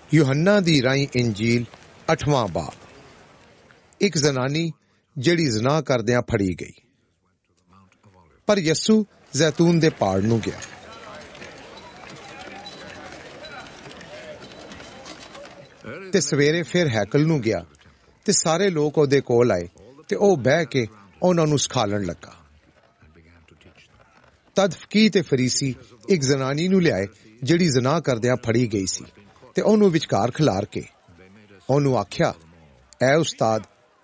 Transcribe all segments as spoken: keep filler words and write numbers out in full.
यूहन्ना दी राई इंजील अठवां बाब। एक जनानी ਜਿਹੜੀ ਜ਼ਨਾ ਕਰਦਿਆਂ ਫੜੀ ਗਈ। ਪਰ ਯਿਸੂ ਜ਼ੈਤੂਨ ਦੇ ਪਹਾੜ ਨੂੰ ਗਿਆ। ਤੇ ਸਵੇਰੇ ਫਿਰ ਹੈਕਲ ਨੂੰ ਗਿਆ ਤੇ ਸਾਰੇ ਲੋਕ ਉਹਦੇ ਕੋਲ ਆਏ ਤੇ ਉਹ ਬਹਿ ਕੇ ਉਹਨਾਂ ਨੂੰ ਸਿਖਾਉਣ ਲੱਗਾ। ਤਦ ਫਕੀਹ ਤੇ ਫਰੀਸੀ ਇੱਕ ਜ਼ਨਾਨੀ ਨੂੰ ਲਿਆਏ ਜਿਹੜੀ ਜ਼ਨਾ ਕਰਦਿਆਂ ਫੜੀ ਗਈ ਸੀ ਤੇ ਉਹਨੂੰ ਵਿਚਕਾਰ ਖਿਲਾਰ ਕੇ ਉਹਨੂੰ ਆਖਿਆ, ਐ ਉਸਤਾਦ,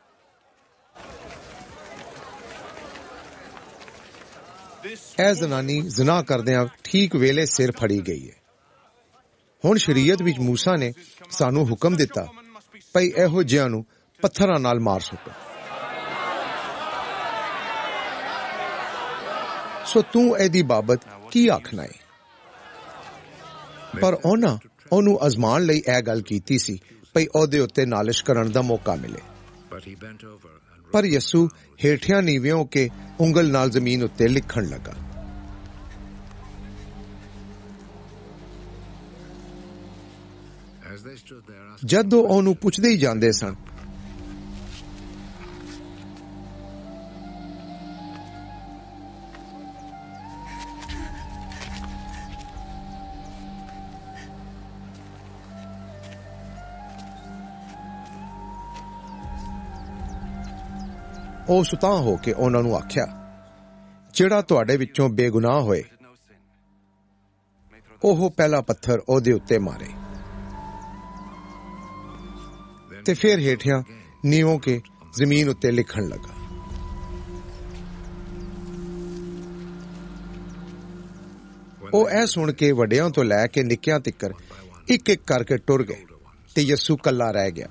ਇਹ ਜ਼ਨਾਨੀ ਜ਼ਨਾ ਕਰਦਿਆਂ ਠੀਕ ਵੇਲੇ ਸਿਰ ਫੜੀ ਗਈ ਹੈ। ਹੁਣ ਸ਼ਰੀਅਤ ਵਿੱਚ ਮੂਸਾ ਨੇ ਸਾਨੂੰ ਹੁਕਮ ਦਿੱਤਾ ਭਈ ਇਹੋ ਜਿਹਿਆਂ ਨੂੰ ਪੱਥਰਾਂ ਨਾਲ ਮਾਰ ਸੁੱਟੋ। ਸੋ ਤੂੰ ਇਹਦੀ ਬਾਬਤ ਕੀ ਆਖਣਾ ਹੈ? ਪਰ ਉਹਨਾਂ ਉਹਨੂੰ ਅਜ਼ਮਾਉਣ ਲਈ ਇਹ ਗੱਲ ਕੀਤੀ ਸੀ ਭਈ ਉਹਦੇ ਉੱਤੇ ਨਾਲਿਸ਼ ਕਰਨ ਦਾ ਮੌਕਾ ਮਿਲੇ। ਪਰ ਯਿਸੂ ਹੇਠਿਆਂ ਨੀਵੇਂ ਹੋ ਕੇ ਉਂਗਲ ਨਾਲ ਜ਼ਮੀਨ ਉੱਤੇ ਲਿਖਣ ਲੱਗਾ। ਜਦੋਂ ਉਹਨੂੰ ਪੁੱਛਦੇ ਹੀ ਜਾਂਦੇ ਸਨ, ਉਹ ਸੁਤਾਂ ਹੋ ਕੇ ਉਹਨਾਂ ਨੂੰ ਆਖਿਆ, ਜਿਹੜਾ ਤੁਹਾਡੇ ਵਿੱਚੋਂ ਬੇਗੁਨਾਹ ਹੋਏ ਉਹ ਪਹਿਲਾ ਪੱਥਰ ਉਹਦੇ ਉੱਤੇ ਮਾਰੇ। ਤੇ ਫਿਰ ਹੇਠਿਆਂ ਨੀਵੋਂ ਕੇ ਜ਼ਮੀਨ ਉੱਤੇ ਲਿਖਣ ਲੱਗਾ। ਉਹ ਇਹ ਸੁਣ ਕੇ ਵੱਡਿਆਂ ਤੋਂ ਲੈ ਕੇ ਨਿੱਕਿਆਂ ਤੀਕਰ ਇੱਕ ਇੱਕ ਕਰਕੇ ਟੁਰ ਗਏ ਤੇ ਯਿਸੂ ਕੱਲਾ ਰਹਿ ਗਿਆ।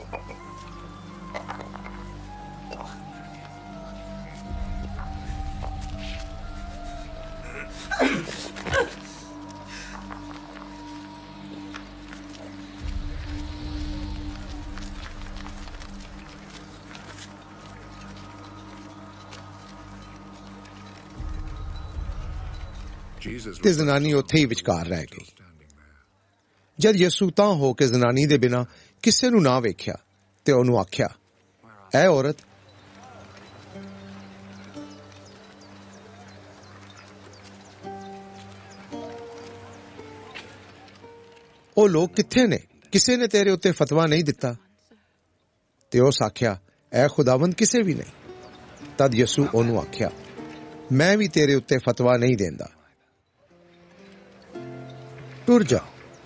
ਤੇ ਜ਼ਨਾਨੀ ਉੱਥੇ ਹੀ ਵਿਚਕਾਰ ਰਹਿ ਗਈ। ਜਦ ਯਿਸੂ ਤਾਂ ਹੋ ਕੇ ਜ਼ਨਾਨੀ ਦੇ ਬਿਨਾਂ ਕਿਸੇ ਨੂੰ ਨਾ ਵੇਖਿਆ ਤੇ ਉਹਨੂੰ ਆਖਿਆ, ਐ ਔਰਤ, ਉਹ ਲੋਕ ਕਿੱਥੇ ਨੇ? ਕਿਸੇ ਨੇ ਤੇਰੇ ਉੱਤੇ ਫਤਵਾ ਨਹੀਂ ਦਿੱਤਾ? ਤੇ ਉਸ ਆਖਿਆ, ਐ ਖੁਦਾਵੰਦ, ਕਿਸੇ ਵੀ ਨਹੀਂ। ਤਦ ਯਿਸੂ ਉਹਨੂੰ ਆਖਿਆ, ਮੈਂ ਵੀ ਤੇਰੇ ਉੱਤੇ ਫਤਵਾ ਨਹੀਂ ਦੇਂਦਾ, ਟੁਰ ਜਾ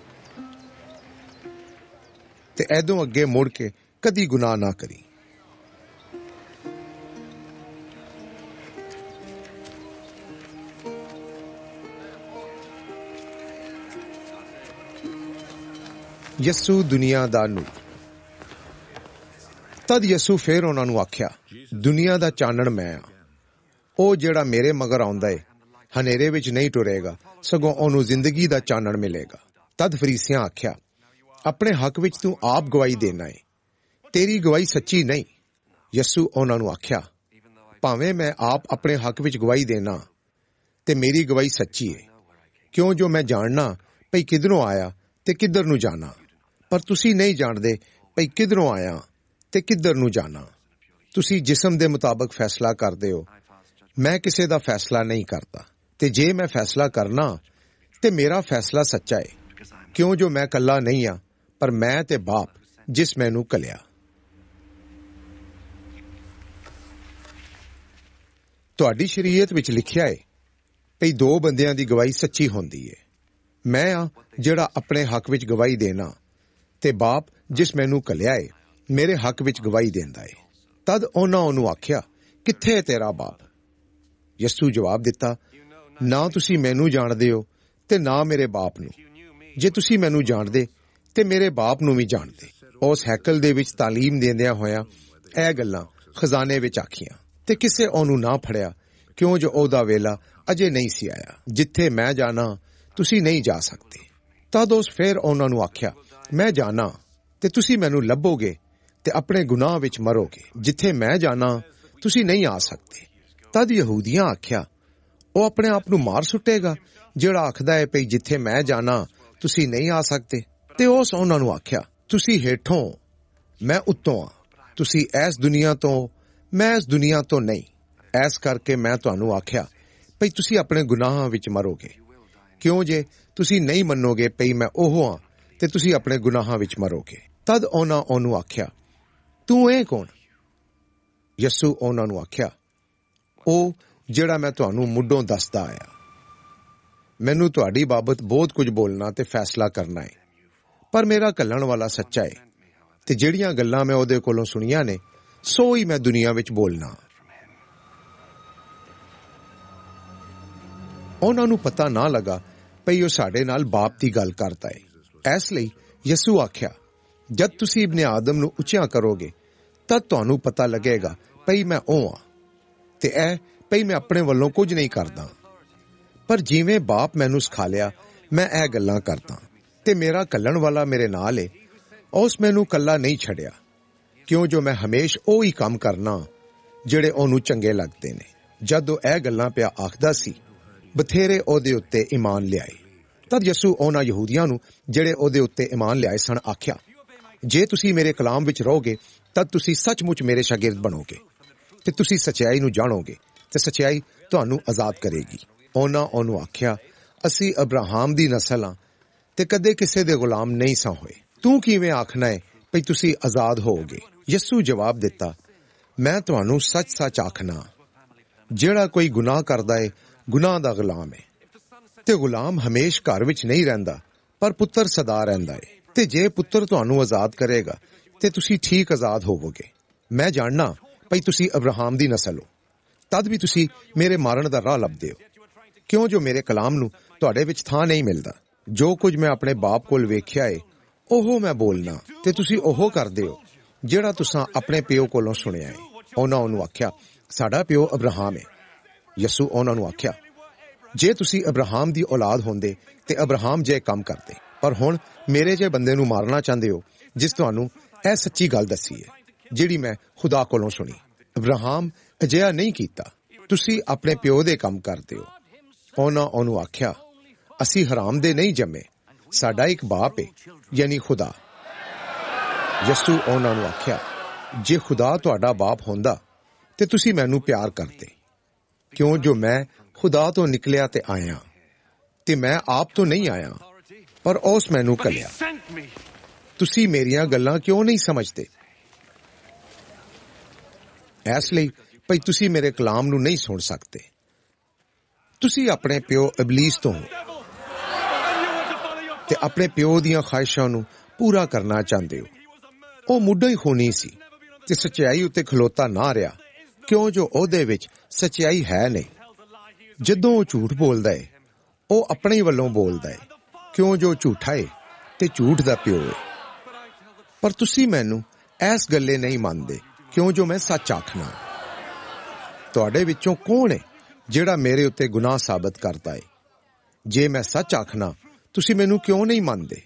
ਤੇ ਐਦੋਂ ਅੱਗੇ ਮੁੜ ਕੇ ਕਦੀ ਗੁਨਾਹ ਨਾ ਕਰੀ। ਯਿਸੂ ਦੁਨੀਆ ਦਾ ਨੂਰ। ਤਦ ਯਿਸੂ ਫੇਰ ਉਹਨਾਂ ਨੂੰ ਆਖਿਆ, ਦੁਨੀਆ ਦਾ ਚਾਨਣ ਮੈਂ ਆ। ਉਹ ਜਿਹੜਾ ਮੇਰੇ ਮਗਰ ਆਉਂਦਾ ਏ ਹਨੇਰੇ ਵਿੱਚ ਨਹੀਂ ਟੁਰੇਗਾ, ਸਗੋਂ ਉਹਨੂੰ ਜ਼ਿੰਦਗੀ ਦਾ ਚਾਨਣ ਮਿਲੇਗਾ। ਤਦ ਫਰੀਸੀਆਂ ਆਖਿਆ, ਆਪਣੇ ਹੱਕ ਵਿੱਚ ਤੂੰ ਆਪ ਗਵਾਹੀ ਦੇਣਾ ਏ, ਤੇਰੀ ਗਵਾਹੀ ਸੱਚੀ ਨਹੀਂ। ਯਿਸੂ ਉਹਨਾਂ ਨੂੰ ਆਖਿਆ, ਭਾਵੇਂ ਮੈਂ ਆਪ ਆਪਣੇ ਹੱਕ ਵਿੱਚ ਗਵਾਹੀ ਦੇਣਾ ਤੇ ਮੇਰੀ ਗਵਾਹੀ ਸੱਚੀ ਏ, ਕਿਉਂ ਜੋ ਮੈਂ ਜਾਣਨਾ ਭਈ ਕਿਧਰੋਂ ਆਇਆ ਤੇ ਕਿੱਧਰ ਨੂੰ ਜਾਣਾ। ਪਰ ਤੁਸੀਂ ਨਹੀਂ ਜਾਣਦੇ ਭਈ ਕਿਧਰੋਂ ਆਇਆ ਤੇ ਕਿੱਧਰ ਨੂੰ ਜਾਣਾ। ਤੁਸੀਂ ਜਿਸਮ ਦੇ ਮੁਤਾਬਕ ਫੈਸਲਾ ਕਰਦੇ ਹੋ, ਮੈਂ ਕਿਸੇ ਦਾ ਫੈਸਲਾ ਨਹੀਂ ਕਰਦਾ। ਤੇ ਜੇ ਮੈਂ ਫੈਸਲਾ ਕਰਨਾ ਤੇ ਮੇਰਾ ਫੈਸਲਾ ਸੱਚਾ ਏ, ਕਿਉਂ ਜੋ ਮੈਂ ਕੱਲਾ ਨਹੀਂ ਆ, ਪਰ ਮੈਂ ਤੇ ਬਾਪ ਜਿਸ ਮੈਨੂੰ ਕਲਿਆ। ਤੁਹਾਡੀ ਸ਼ਰੀਅਤ ਵਿੱਚ ਲਿਖਿਆ ਏ ਭਈ ਦੋ ਬੰਦਿਆਂ ਦੀ ਗਵਾਹੀ ਸੱਚੀ ਹੁੰਦੀ ਏ। ਮੈਂ ਆ ਜਿਹੜਾ ਆਪਣੇ ਹੱਕ ਵਿੱਚ ਗਵਾਹੀ ਦੇਣਾ ਤੇ ਬਾਪ ਜਿਸ ਮੈਨੂੰ ਕਲਿਆ ਏ ਮੇਰੇ ਹੱਕ ਵਿੱਚ ਗਵਾਹੀ ਦੇਂਦਾ ਏ। ਤਦ ਉਹਨਾਂ ਉਹਨੂੰ ਆਖਿਆ, ਕਿੱਥੇ ਹੈ ਤੇਰਾ ਬਾਪ? ਯਿਸੂ ਜਵਾਬ ਦਿੱਤਾ, ਨਾ ਤੁਸੀਂ ਮੈਨੂੰ ਜਾਣਦੇ ਹੋ ਤੇ ਨਾ ਮੇਰੇ ਬਾਪ ਨੂੰ। ਜੇ ਤੁਸੀਂ ਮੈਨੂੰ ਜਾਣਦੇ ਤੇ ਮੇਰੇ ਬਾਪ ਨੂੰ ਵੀ ਜਾਣਦੇ। ਉਸ ਹੈਕਲ ਦੇ ਵਿੱਚ ਤਾਲੀਮ ਦਿੰਦਿਆਂ ਹੋਇਆਂ ਇਹ ਗੱਲਾਂ ਖਜ਼ਾਨੇ ਵਿੱਚ ਆਖੀਆਂ ਤੇ ਕਿਸੇ ਉਹਨੂੰ ਨਾ ਫੜਿਆ, ਕਿਉਂ ਜੋ ਉਹਦਾ ਵੇਲਾ ਅਜੇ ਨਹੀਂ ਸੀ ਆਇਆ। ਜਿੱਥੇ ਮੈਂ ਜਾਣਾ ਤੁਸੀਂ ਨਹੀਂ ਜਾ ਸਕਦੇ। ਤਦ ਉਸ ਫੇਰ ਉਹਨਾਂ ਨੂੰ ਆਖਿਆ, ਮੈਂ ਜਾਣਾ ਤੇ ਤੁਸੀਂ ਮੈਨੂੰ ਲੱਭੋਗੇ ਤੇ ਆਪਣੇ ਗੁਨਾਹ ਵਿੱਚ ਮਰੋਗੇ। ਜਿੱਥੇ ਮੈਂ ਜਾਣਾ ਤੁਸੀਂ ਨਹੀਂ ਆ ਸਕਦੇ। ਤਦ ਯਹੂਦੀਆਂ ਆਖਿਆ, ਉਹ ਆਪਣੇ ਆਪ ਨੂੰ ਮਾਰ ਸੁੱਟੇਗਾ ਜਿਹੜਾ ਆਖਦਾ ਹੈ ਭਈ ਜਿੱਥੇ ਮੈਂ ਜਾਣਾ ਤੁਸੀਂ ਨਹੀਂ ਆ ਸਕਦੇ। ਤੇ ਉਸ ਉਹਨਾਂ ਨੂੰ ਆਖਿਆ, ਤੁਸੀਂ ਹੇਠੋਂ, ਮੈਂ ਉੱਤੋਂ ਆ। ਤੁਸੀਂ ਇਸ ਦੁਨੀਆ ਤੋਂ, ਮੈਂ ਇਸ ਦੁਨੀਆ ਤੋਂ ਨਹੀਂ। ਇਸ ਕਰਕੇ ਮੈਂ ਤੁਹਾਨੂੰ ਆਖਿਆ ਭਈ ਤੁਸੀਂ ਆਪਣੇ ਗੁਨਾਹਾਂ ਵਿੱਚ ਮਰੋਗੇ। ਕਿਉਂ ਜੇ ਤੁਸੀਂ ਨਹੀਂ ਮੰਨੋਗੇ ਭਈ ਮੈਂ ਉਹ ਹਾਂ ਤੇ ਤੁਸੀਂ ਆਪਣੇ ਗੁਨਾਹਾਂ ਵਿੱਚ ਮਰੋਗੇ। ਤਦ ਉਹਨਾਂ ਉਹਨੂੰ ਆਖਿਆ, ਤੂੰ ਇਹ ਕੌਣ? ਯਿਸੂ ਉਹਨਾਂ ਨੂੰ ਆਖਿਆ, ਉਹ ਜਿਹੜਾ ਮੈਂ ਤੁਹਾਨੂੰ ਮੁੱਢੋਂ ਦੱਸਦਾ ਆਇਆ। ਮੈਨੂੰ ਤੁਹਾਡੀ ਬਾਬਤ ਬਹੁਤ ਕੁਝ ਬੋਲਣਾ ਤੇ ਫੈਸਲਾ ਕਰਨਾ ਹੈ, ਪਰ ਮੇਰਾ ਘੱਲਣ ਵਾਲਾ ਸੱਚਾ ਹੈ ਤੇ ਜਿਹੜੀਆਂ ਗੱਲਾਂ ਮੈਂ ਉਹਦੇ ਕੋਲੋਂ ਸੁਣੀਆਂ ਨੇ ਸੋ ਹੀ ਮੈਂ ਦੁਨੀਆ ਵਿੱਚ ਬੋਲਣਾ। ਉਹਨਾਂ ਨੂੰ ਪਤਾ ਨਾ ਲੱਗਾ ਭਈ ਉਹ ਸਾਡੇ ਨਾਲ ਬਾਪ ਦੀ ਗੱਲ ਕਰਦਾ ਹੈ। ਇਸ ਲਈ ਯਿਸੂ ਆਖਿਆ, ਜਦ ਤੁਸੀਂ ਇਬਨ ਆਦਮ ਨੂੰ ਉੱਚਿਆਂ ਕਰੋਗੇ ਤਦ ਤੁਹਾਨੂੰ ਪਤਾ ਲੱਗੇਗਾ ਭਈ ਮੈਂ ਉਹ ਹਾਂ, ਤੇ ਇਹ ਭਈ ਮੈਂ ਆਪਣੇ ਵੱਲੋਂ ਕੁਝ ਨਹੀਂ ਕਰਦਾ, ਪਰ ਜਿਵੇਂ ਬਾਪ ਮੈਨੂੰ ਸਿਖਾ ਲਿਆ ਮੈਂ ਇਹ ਗੱਲਾਂ ਕਰਦਾ। ਤੇ ਮੇਰਾ ਘੱਲਣ ਵਾਲਾ ਮੇਰੇ ਨਾਲ ਏ, ਉਸ ਮੈਨੂੰ ਕੱਲਾ ਨਹੀਂ ਛੱਡਿਆ, ਕਿਉਂ ਜੋ ਮੈਂ ਹਮੇਸ਼ ਉਹ ਹੀ ਕੰਮ ਕਰਨਾ ਜਿਹੜੇ ਉਹਨੂੰ ਚੰਗੇ ਲੱਗਦੇ ਨੇ। ਜਦ ਉਹ ਇਹ ਗੱਲਾਂ ਪਿਆ ਆਖਦਾ ਸੀ, ਬਥੇਰੇ ਉਹਦੇ ਉੱਤੇ ਈਮਾਨ ਲਿਆਏ। ਤਦ ਯਿਸੂ ਉਹਨਾਂ ਯਹੂਦੀਆਂ ਨੂੰ ਜਿਹੜੇ ਉਹਦੇ ਉੱਤੇ ਈਮਾਨ ਲਿਆਏ ਸਨ ਆਖਿਆ, ਜੇ ਤੁਸੀਂ ਮੇਰੇ ਕਲਾਮ ਵਿੱਚ ਰਹੋਗੇ ਤਦ ਤੁਸੀਂ ਸੱਚਮੁੱਚ ਮੇਰੇ ਸ਼ਾਗਿਰਦ ਬਣੋਗੇ ਤੇ ਤੁਸੀਂ ਸੱਚਾਈ ਨੂੰ ਜਾਣੋਗੇ ਤੇ ਸੱਚਾਈ ਤੁਹਾਨੂੰ ਆਜ਼ਾਦ ਕਰੇਗੀ। ਉਹਨਾਂ ਉਹਨੂੰ ਆਖਿਆ, ਅਸੀਂ ਅਬਰਾਹਮ ਦੀ ਨਸਲ ਹਾਂ ਤੇ ਕਦੇ ਕਿਸੇ ਦੇ ਗੁਲਾਮ ਨਹੀਂ ਸਾਂ ਹੋਏ। ਤੂੰ ਕਿਵੇਂ ਆਖਣਾ ਹੈ ਭਈ ਤੁਸੀਂ ਆਜ਼ਾਦ ਹੋਵੋਗੇ? ਯਿਸੂ ਜਵਾਬ ਦਿੱਤਾ, ਮੈਂ ਤੁਹਾਨੂੰ ਸੱਚ-ਸੱਚ ਆਖਣਾ, ਜਿਹੜਾ ਕੋਈ ਗੁਨਾਹ ਕਰਦਾ ਹੈ ਗੁਨਾਹ ਦਾ ਗੁਲਾਮ ਹੈ। ਤੇ ਗੁਲਾਮ ਹਮੇਸ਼ ਘਰ ਵਿੱਚ ਨਹੀਂ ਰਹਿੰਦਾ, ਪਰ ਪੁੱਤਰ ਸਦਾ ਰਹਿੰਦਾ ਹੈ। ਤੇ ਜੇ ਪੁੱਤਰ ਤੁਹਾਨੂੰ ਆਜ਼ਾਦ ਕਰੇਗਾ ਤੇ ਤੁਸੀਂ ਠੀਕ ਆਜ਼ਾਦ ਹੋਵੋਗੇ। ਮੈਂ ਜਾਣਨਾ ਭਈ ਤੁਸੀਂ ਅਬਰਾਹਮ ਦੀ ਨਸਲ ਹੋ, ਤਦ ਵੀ ਤੁਸੀਂ ਮੇਰੇ ਮਾਰਨ ਦਾ ਰਾਹ ਲੱਭਦੇ ਹੋ, ਕਿਉਂ ਜੋ ਮੇਰੇ ਕਲਾਮ ਨੂੰ ਤੁਹਾਡੇ ਵਿੱਚ ਥਾਂ ਨਹੀਂ ਮਿਲਦਾ। ਜੋ ਕੁਝ ਮੈਂ ਆਪਣੇ ਬਾਪ ਕੋਲ ਵੇਖਿਆ ਏ ਉਹ ਮੈਂ ਬੋਲਣਾ, ਤੇ ਤੁਸੀਂ ਉਹ ਕਰਦੇ ਹੋ ਜਿਹੜਾ ਤੁਸੀਂ ਆਪਣੇ ਪਿਓ ਕੋਲੋਂ ਸੁਣਿਆ ਏ। ਉਹਨਾਂ ਉਹਨੂੰ ਆਖਿਆ, ਸਾਡਾ ਪਿਓ ਅਬਰਾਹਮ ਹੈ। ਯਿਸੂ ਉਹਨਾਂ ਨੂੰ ਆਖਿਆ, ਜੇ ਤੁਸੀਂ ਅਬਰਾਹਮ ਦੀ ਔਲਾਦ ਹੁੰਦੇ ਤੇ ਅਬਰਾਹਮ ਜੇ ਕੰਮ ਕਰਦੇ, ਪਰ ਹੁਣ ਮੇਰੇ ਜੇ ਬੰਦੇ ਨੂੰ ਮਾਰਨਾ ਚਾਹੁੰਦੇ ਹੋ, ਜਿਸ ਤੁਹਾਨੂੰ ਇਹ ਸੱਚੀ ਗੱਲ ਦੱਸੀ ਹੈ ਜਿਹੜੀ ਮੈਂ ਖੁਦਾ ਕੋਲੋਂ ਸੁਣੀ। ਅਬਰਾਹਮ ਅਜਿਹਾ ਨਹੀਂ ਕੀਤਾ, ਤੁਸੀਂ ਆਪਣੇ ਪਿਓ ਦੇ ਕੰਮ ਕਰਦੇ ਹੋ। ਉਹਨਾਂ ਉਹਨੂੰ ਆਖਿਆ, ਅਸੀਂ ਹਰਾਮ ਦੇ ਨਹੀਂ ਜੰਮੇ, ਸਾਡਾ ਇੱਕ ਬਾਪ ਹੈ, ਯਾਨੀ ਖੁਦਾ। ਯਿਸੂ ਉਹਨਾਂ ਨੂੰ ਆਖਿਆ, ਜੇ ਖੁਦਾ ਤੁਹਾਡਾ ਬਾਪ ਹੁੰਦਾ ਤੇ ਤੁਸੀਂ ਮੈਨੂੰ ਪਿਆਰ ਕਰਦੇ, ਕਿਉਂ ਜੋ ਮੈਂ ਖੁਦਾ ਤੋਂ ਨਿਕਲਿਆ ਤੇ ਆਇਆ, ਤੇ ਮੈਂ ਆਪ ਤੋਂ ਨਹੀਂ ਆਇਆ, ਪਰ ਉਸ ਮੈਨੂੰ ਘੱਲਿਆ। ਤੁਸੀਂ ਮੇਰੀਆਂ ਗੱਲਾਂ ਕਿਉਂ ਨਹੀਂ ਸਮਝਦੇ? ਇਸ ਲਈ ਭਈ ਤੁਸੀਂ ਮੇਰੇ ਕਲਾਮ ਨੂੰ ਨਹੀਂ ਸੁਣ ਸਕਦੇ। ਤੁਸੀਂ ਆਪਣੇ ਪਿਓ ਇਬਲੀਸ ਤੋਂ ਹੋ ਤੇ ਆਪਣੇ ਪਿਓ ਦੀਆਂ ਖਾਹਿਸ਼ਾਂ ਨੂੰ ਪੂਰਾ ਕਰਨਾ ਚਾਹੁੰਦੇ ਹੋ। ਉਹ ਮੁੱਢੋਂ ਹੀ ਖੂਨੀ ਸੀ ਤੇ ਸੱਚਾਈ ਉੱਤੇ ਖਲੋਤਾ ਨਾ ਰਿਹਾ, ਕਿਉਂ ਜੋ ਉਹਦੇ ਵਿੱਚ ਸੱਚਾਈ ਹੈ ਨਹੀਂ। ਜਦੋਂ ਉਹ ਝੂਠ ਬੋਲਦਾ ਹੈ ਉਹ ਆਪਣੇ ਵੱਲੋਂ ਬੋਲਦਾ ਹੈ, ਕਿਉਂ ਜੋ ਝੂਠਾ ਹੈ ਤੇ ਝੂਠ ਦਾ ਪਿਓ ਹੈ। ਪਰ ਤੁਸੀਂ ਮੈਨੂੰ ਇਸ ਗੱਲੇ ਨਹੀਂ ਮੰਨਦੇ, ਕਿਉਂ ਜੋ ਮੈਂ ਸੱਚ ਆਖਣਾ। ਤੁਹਾਡੇ ਵਿੱਚੋਂ ਕੌਣ ਹੈ ਜਿਹੜਾ ਮੇਰੇ ਉੱਤੇ ਗੁਨਾਹ ਸਾਬਤ ਕਰਦਾ ਹੈ? ਜੇ ਮੈਂ ਸੱਚ ਆਖਣਾ ਤੁਸੀਂ ਮੈਨੂੰ ਕਿਉਂ ਨਹੀਂ ਮੰਨਦੇ?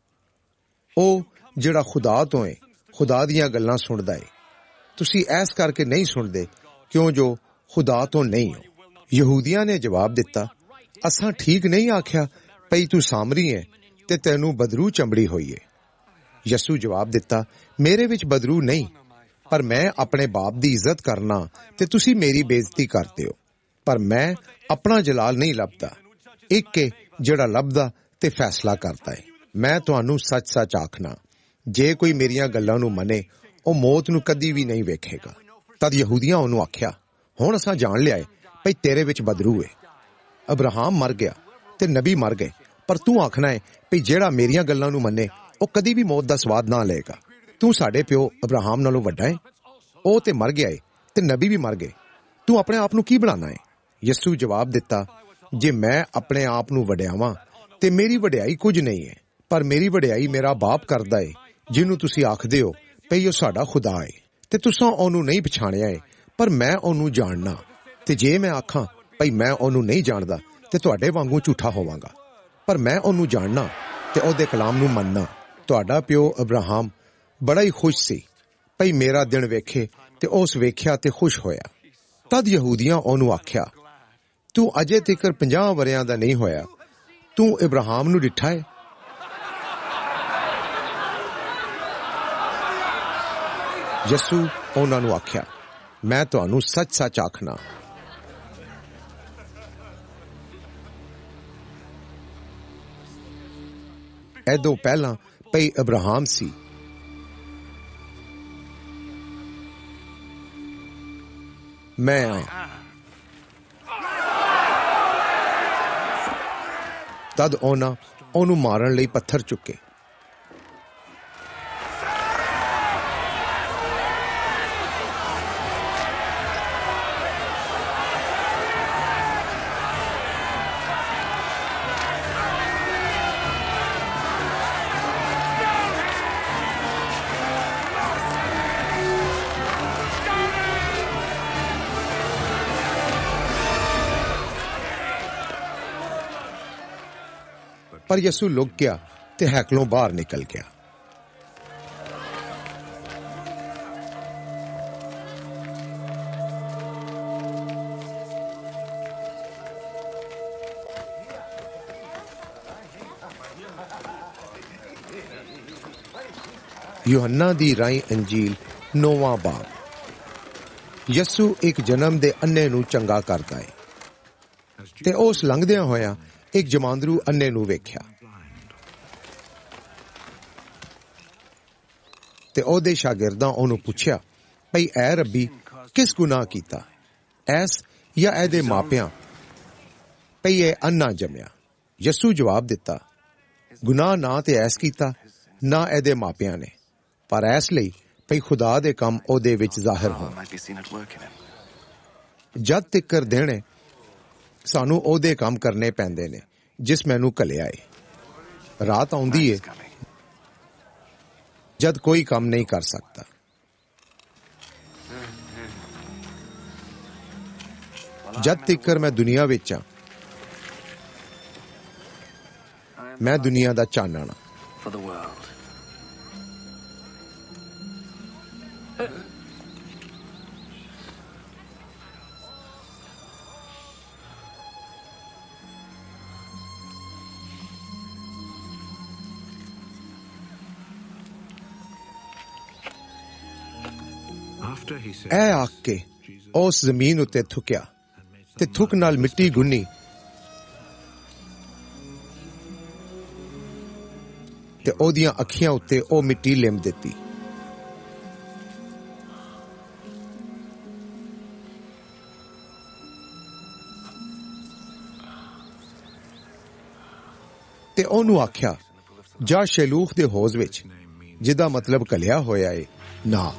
ਉਹ ਜਿਹੜਾ ਖੁਦਾ ਤੋਂ ਹੈ ਖੁਦਾ ਦੀਆਂ ਗੱਲਾਂ ਸੁਣਦਾ ਹੈ। ਤੁਸੀਂ ਇਸ ਕਰਕੇ ਨਹੀਂ ਸੁਣਦੇ ਕਿਉਂ ਜੋ ਖੁਦਾ ਤੋਂ ਨਹੀਂ ਹੋ। ਯਹੂਦੀਆਂ ਨੇ ਜਵਾਬ ਦਿੱਤਾ, ਅਸਾਂ ਠੀਕ ਨਹੀਂ ਆਖਿਆ ਪਈ ਤੂੰ ਸਾਮਰੀ ਹੈ ਤੇ ਤੈਨੂੰ ਬਦਰੂ ਚੰਬੜੀ ਹੋਈ ਹੈ। ਯਿਸੂ ਜਵਾਬ ਦਿੱਤਾ, ਮੇਰੇ ਵਿੱਚ ਬਦਰੂ ਨਹੀਂ, ਪਰ ਮੈਂ ਆਪਣੇ ਬਾਪ ਦੀ ਇੱਜ਼ਤ ਕਰਨਾ ਤੇ ਤੁਸੀਂ ਮੇਰੀ ਬੇਇੱਜ਼ਤੀ ਕਰਦੇ ਹੋ। ਪਰ ਮੈਂ ਆਪਣਾ ਜਲਾਲ ਨਹੀਂ ਲੱਭਦਾ, ਇੱਕ ਹੈ ਜਿਹੜਾ ਲੱਭਦਾ ਤੇ ਫੈਸਲਾ ਕਰਦਾ ਹੈ। ਮੈਂ ਤੁਹਾਨੂੰ ਸੱਚ-ਸੱਚ ਆਖਣਾ, ਜੇ ਕੋਈ ਮੇਰੀਆਂ ਗੱਲਾਂ ਨੂੰ ਮੰਨੇ ਉਹ ਮੌਤ ਨੂੰ ਕਦੀ ਵੀ ਨਹੀਂ ਵੇਖੇਗਾ। ਤਦ ਯਹੂਦੀਆਂ ਉਹਨੂੰ ਆਖਿਆ, ਹੁਣ ਅਸਾਂ ਜਾਣ ਲਿਆ ਭਈ ਤੇਰੇ ਵਿੱਚ ਬਦਰੂ ਹੈ। ਅਬਰਾਹਮ ਮਰ ਗਿਆ ਤੇ ਨਬੀ ਮਰ ਗਏ, ਪਰ ਤੂੰ ਆਖਣਾ ਹੈ ਭਈ ਜਿਹੜਾ ਮੇਰੀਆਂ ਗੱਲਾਂ ਨੂੰ ਮੰਨੇ ਉਹ ਕਦੀ ਵੀ ਮੌਤ ਦਾ ਸਵਾਦ ਨਾ ਲਏਗਾ। ਤੂੰ ਸਾਡੇ ਪਿਓ ਅਬਰਾਹਮ ਨਾਲੋਂ ਵੱਡਾ ਹੈ, ਉਹ ਤੇ ਮਰ ਗਿਆ ਹੈ ਤੇ ਨਬੀ ਵੀ ਮਰ ਗਏ, ਤੂੰ ਆਪਣੇ ਆਪ ਨੂੰ ਕੀ ਬਣਾਉਣਾ ਹੈ? ਯਿਸੂ ਜਵਾਬ ਦਿੱਤਾ, ਜੇ ਮੈਂ ਆਪਣੇ ਆਪ ਨੂੰ ਵਡਿਆਵਾਂ ਤੇ ਮੇਰੀ ਵਡਿਆਈ ਕੁਝ ਨਹੀਂ ਹੈ, ਪਰ ਮੇਰੀ ਵਡਿਆਈ ਮੇਰਾ ਬਾਪ ਕਰਦਾ ਹੈ, ਜਿਹਨੂੰ ਤੁਸੀਂ ਆਖਦੇ ਹੋ ਭਈ ਉਹ ਸਾਡਾ ਖੁਦਾ ਹੈ। ਤੇ ਤੁਸੀਂ ਉਹਨੂੰ ਨਹੀਂ ਪਛਾਣਿਆ ਹੈ, ਪਰ ਮੈਂ ਉਹਨੂੰ ਜਾਣਨਾ। ਤੇ ਜੇ ਮੈਂ ਆਖਾਂ ਭਈ ਮੈਂ ਉਹਨੂੰ ਨਹੀਂ ਜਾਣਦਾ ਤੇ ਤੁਹਾਡੇ ਵਾਂਗੂ ਝੂਠਾ ਹੋਵਾਂਗਾ, ਪਰ ਮੈਂ ਉਹਨੂੰ ਜਾਣਨਾ ਤੇ ਉਹਦੇ ਕਲਾਮ ਨੂੰ ਮੰਨਣਾ। ਤੁਹਾਡਾ ਪਿਓ ਅਬਰਾਹਮ ਬੜਾ ਹੀ ਖੁਸ਼ ਸੀ ਭਈ ਮੇਰਾ ਦਿਨ ਵੇਖੇ, ਤੇ ਉਸ ਵੇਖਿਆ ਤੇ ਖੁਸ਼ ਹੋਇਆ। ਤਦ ਯਹੂਦੀਆਂ ਉਹਨੂੰ ਆਖਿਆ, ਤੂੰ ਅਜੇ ਤੀਕਰ ਪੰਜਾਹ ਵਰਿਆਂ ਦਾ ਨਹੀਂ ਹੋਇਆ, ਤੂੰ ਇਬਰਾਹਿਮ ਨੂੰ ਡਿੱਠਾ ਹੈ? ਯਸੂ ਉਹਨਾਂ ਨੂੰ ਆਖਿਆ, ਮੈਂ ਤੁਹਾਨੂੰ ਸੱਚ-ਸੱਚ ਆਖਣਾ, ਐਦੋਂ ਪਹਿਲਾਂ ਭਈ ਅਬਰਾਹਮ ਸੀ, ਮੈਂ ਆਇਆ। ਤਦ ਉਹਨਾਂ ਉਹਨੂੰ ਮਾਰਨ ਲਈ ਪੱਥਰ ਚੁੱਕੇ। ਪਰ ਯਸੂ ਲੁਕ ਗਿਆ ਤੇ ਹੈਕਲੋਂ ਬਾਹਰ ਨਿਕਲ ਗਿਆ। ਯੂਹੰਨਾ ਦੀ ਰਾਈ ਅੰਜੀਲ ਨੌਵਾਂ ਬਾਬ। ਯਸੂ ਇੱਕ ਜਨਮ ਦੇ ਅੰਨੇ ਨੂੰ ਚੰਗਾ ਕਰਦਾ ਹੈ ਤੇ ਉਸ ਲੰਘਦਿਆਂ ਹੋਇਆਂ ਇੱਕ ਜਮਾਂਦਰੂ ਅੰਨੇ ਨੂੰ ਵੇਖਿਆ ਤੇ ਉਹਦੇ ਸ਼ਾਗਿਰਦਾਂ ਉਹਨੂੰ ਪੁੱਛਿਆ, ਭਈ ਐ ਰੱਬੀ, ਕਿਸ ਗੁਨਾਹ ਕੀਤਾ, ਐਸ ਜਾਂ ਇਹਦੇ ਮਾਪਿਆਂ, ਭਈ ਇਹ ਅੰਨਾ ਜੰਮਿਆ? ਯਸੂ ਜਵਾਬ ਦਿੱਤਾ, ਗੁਨਾਹ ਨਾ ਤੇ ਐਸ ਕੀਤਾ ਨਾ ਇਹਦੇ ਮਾਪਿਆਂ ਨੇ, ਪਰ ਐਸ ਲਈ ਭਈ ਖੁਦਾ ਦੇ ਕੰਮ ਉਹਦੇ ਵਿੱਚ ਜ਼ਾਹਿਰ ਹੋਣ। ਜਦ ਤਿੱਕਰ ਦੇਣੇ ਸਾਨੂੰ ਉਹਦੇ ਕੰਮ ਕਰਨੇ ਪੈਂਦੇ ਨੇ ਜਿਸ ਮੈਨੂੰ ਘੱਲਿਆ ਏ। ਰਾਤ ਆਉਂਦੀ ਏ ਜਦ ਕੋਈ ਕੰਮ ਨਹੀਂ ਕਰ ਸਕਦਾ। ਜਦ ਤਿੱਕਰ ਮੈਂ ਦੁਨੀਆ ਵਿੱਚ ਹਾਂ, ਮੈਂ ਦੁਨੀਆ ਦਾ ਚਾਨਣ ਹਾਂ। ਇਹ ਆਖ ਕੇ ਉਸ ਜ਼ਮੀਨ ਉੱਤੇ ਥੁੱਕਿਆ ਤੇ ਥੁੱਕ ਨਾਲ ਮਿੱਟੀ ਗੁੰਨੀ ਤੇ ਉਹਦੀਆਂ ਅੱਖੀਆਂ ਉੱਤੇ ਉਹ ਮਿੱਟੀ ਲਿੰਮ ਦਿੱਤੀ। ਤੇ ਉਹਨੂੰ ਆਖਿਆ, ਜਾ ਸ਼ੇਲੂਖ ਦੇ ਹੌਜ਼ ਵਿੱਚ, ਜਿਹਦਾ ਮਤਲਬ ਘਲਿਆ ਹੋਇਆ ਏ, ਨਾ।